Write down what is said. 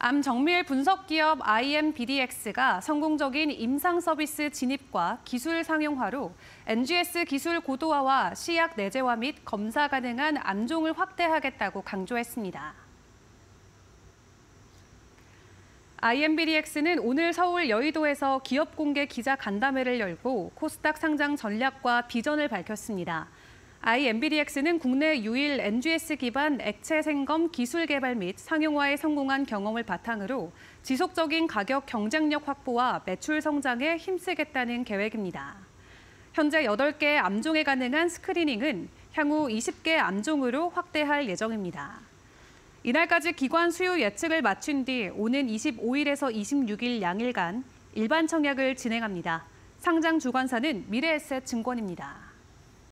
암 정밀 분석 기업 IMBDX가 성공적인 임상 서비스 진입과 기술 상용화로 NGS 기술 고도화와 시약 내재화 및 검사 가능한 암종을 확대하겠다고 강조했습니다. IMBDX는 오늘 서울 여의도에서 기업 공개 기자 간담회를 열고 코스닥 상장 전략과 비전을 밝혔습니다. IMBDX는 국내 유일 NGS 기반 액체 생검 기술 개발 및 상용화에 성공한 경험을 바탕으로 지속적인 가격 경쟁력 확보와 매출 성장에 힘쓰겠다는 계획입니다. 현재 8개 암종에 가능한 스크리닝은 향후 20개 암종으로 확대할 예정입니다. 이날까지 기관 수요 예측을 마친 뒤 오는 25일에서 26일 양일간 일반 청약을 진행합니다. 상장 주관사는 미래에셋증권입니다.